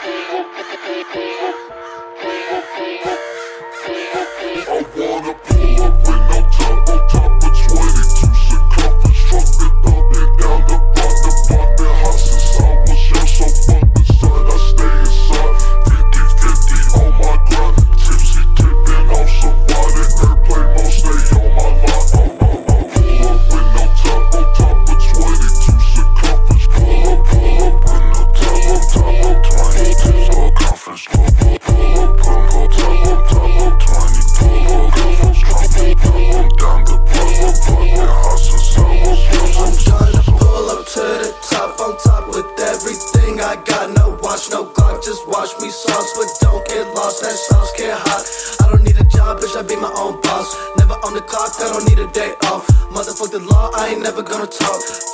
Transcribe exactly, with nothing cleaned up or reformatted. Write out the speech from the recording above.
wanna pull up with no top, on top of twenty-two circumference, truck it up and down the block, the block been hot since I was young, so fuck the sun, I stay inside, fifty fifty on my grind, tipsy tipping off some water, airplane mode, stay on my line, oh oh oh, pull up with no top, on top of twenty-two circumference, pull up, pull up with no top, on top of twenty-two circumference, pull up, pull up, pull up, top, on top of twenty, pull up, pull up, drop it, pull up, down the block, the block been hot since I was young, I'm trying to pull up to the top, on top with everything I got. No watch, no clock, just watch me sauce, but don't get lost, that sauce get hot. I don't need a job, bitch, I be my own boss. Never on the clock, I don't need a day off. Motherfuck the law, I ain't never gonna talk.